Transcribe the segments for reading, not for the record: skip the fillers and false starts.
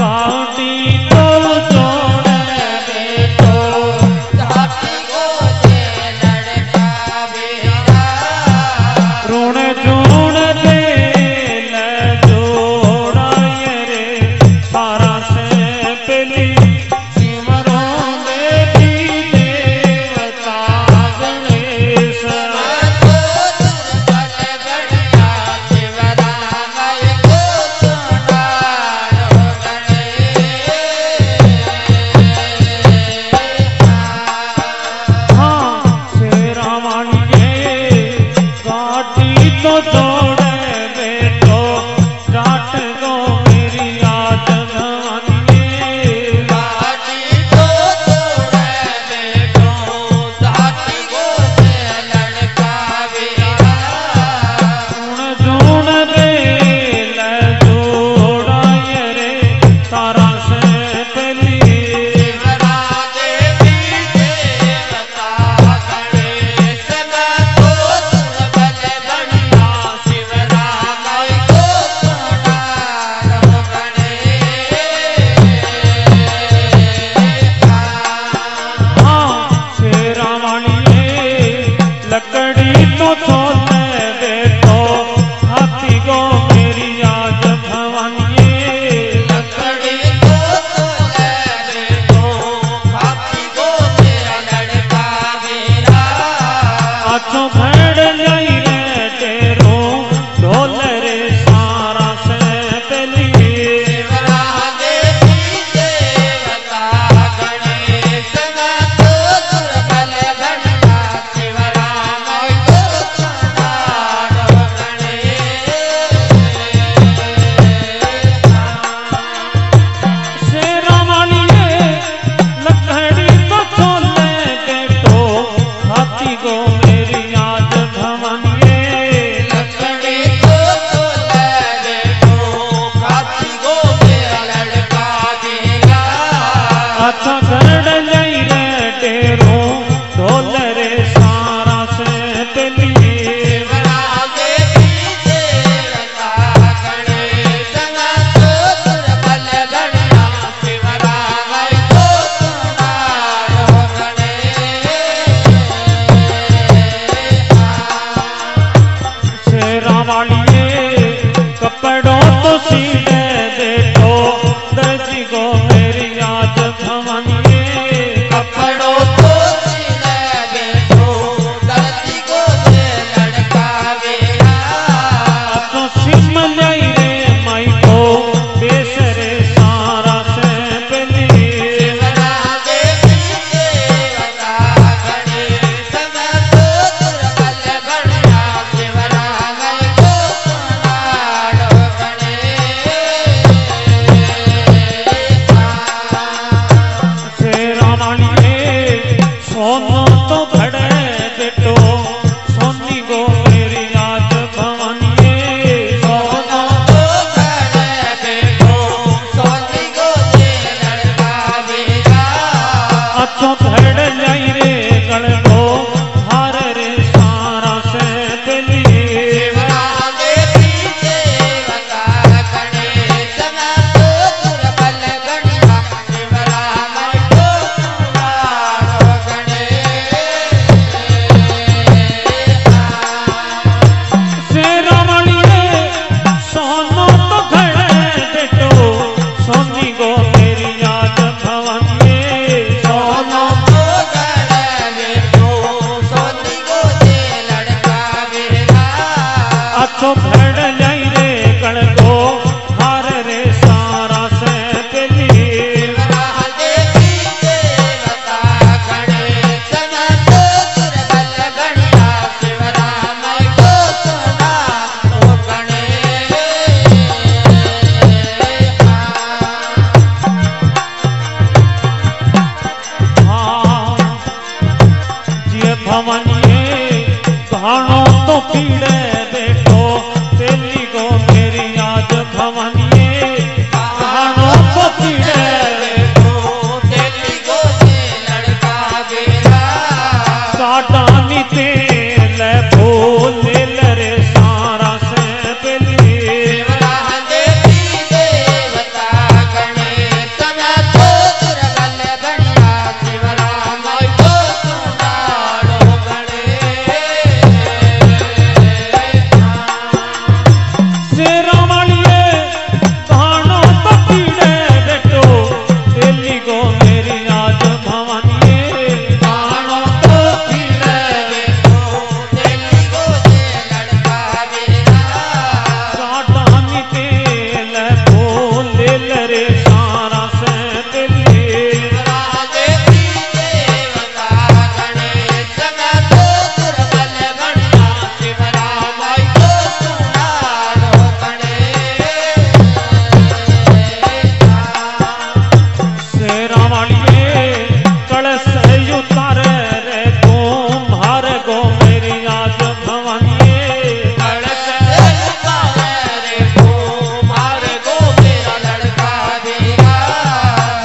कपड़ों तो सीने देखो दर्जी को मेरी याद भवानी।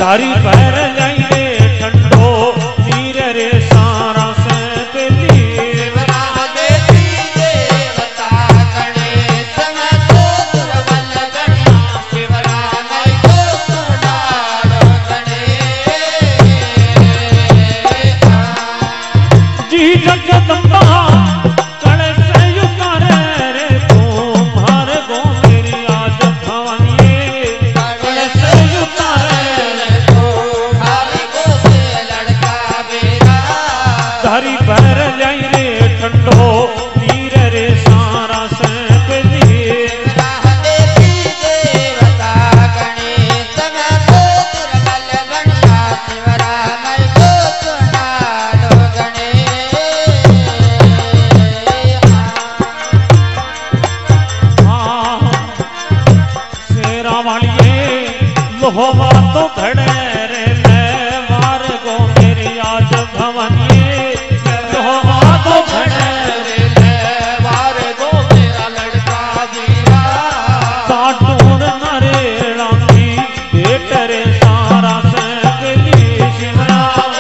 तारी पैर जाई रे ठंडो नीर रे सारा से पेली जी जगदम्बा कड़ से उतारे रे तुम्हार गो मेरी आज भवानी कड़ से उतारे रे तुम्हार गो से लड़का बेरा तारी पैर जाई रे ठंडो नीर रे सारा से पेली लोहवा तो खड़े रे वार गो मेरी आज भवानी लोहवा तो खड़े रे वार गो मेरा लड़का वीरा साटूर नरेड़ांगी बेट रे सारा से गली शिमरा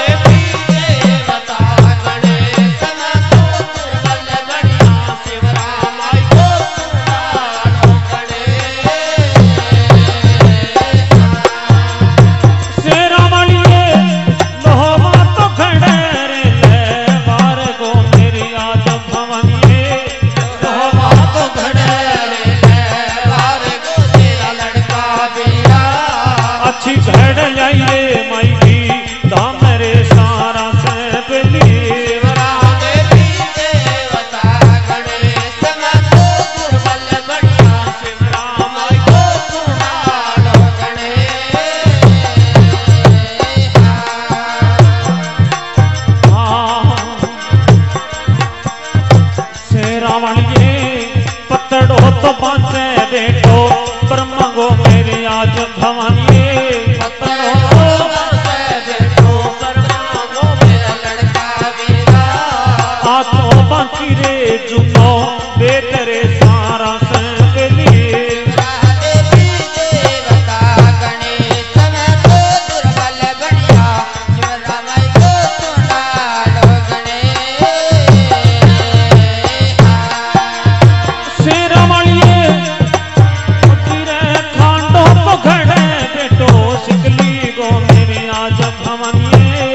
अच्छी भेड़ लाई रे माई की दाम रे सारा से पेली शेरा वालिए पतड़ो तो बांसे बेटो ब्रह्मा गो मेरी आज भवानी रे जुनो बेट रे सारा से गली शेरा वालिए खांडो तो खड़े बेटो सिकली गो मेरी आज भवानी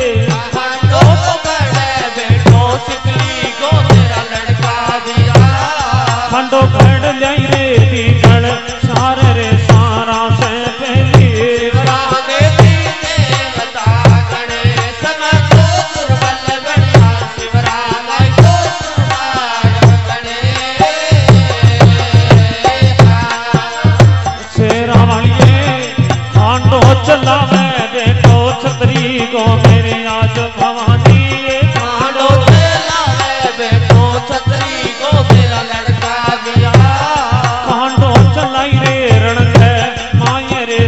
खंडो खड़ लाई रे दीगल सारे रे सारा से पहली शेरा वालिए खांडो चला मैं बेटो छतरी गो मेरी आज भवानी खांडो चला मैं बेटो छतरी गो मेरा लड़का खांडो चलाई रे रण है माये रे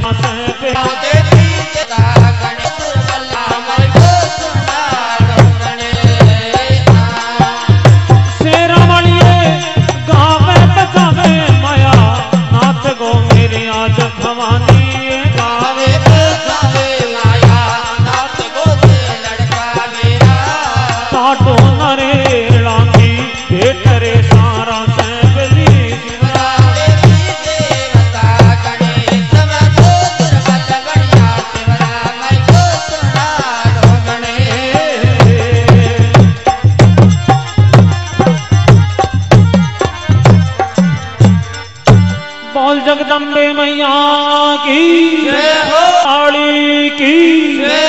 शेरा वालिए गावे बजावे माया नाथ गो मेरी आज भवानी गावे बजावे माया नाथ गो से लड़का मेरा साटो नरेड़ांगी बेट रे सारा से गली बोल जगदम्बे मैया की, काली की।